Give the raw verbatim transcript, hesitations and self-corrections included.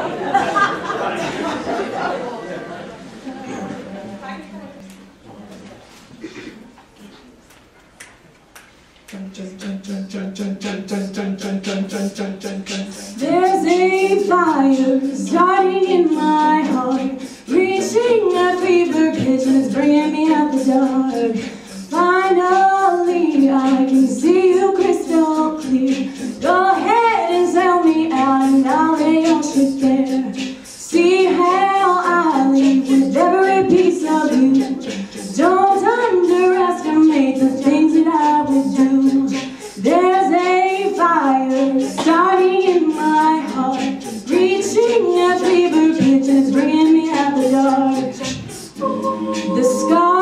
There's a fire starting in my heart, reaching a fever pitch and it's bringing me out the dark. Finally, I can see you crystal clear. Go ahead and sell me out and I'll lay your shit there. See how I leave with every piece of you. Don't underestimate the things that I would do. There's a fire starting in my heart, reaching a fever pitch and it's bringing me out the dark. The sky